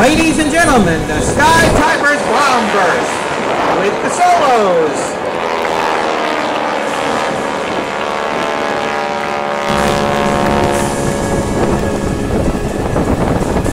Ladies and gentlemen, the Sky Typers Bomb Burst with the solos.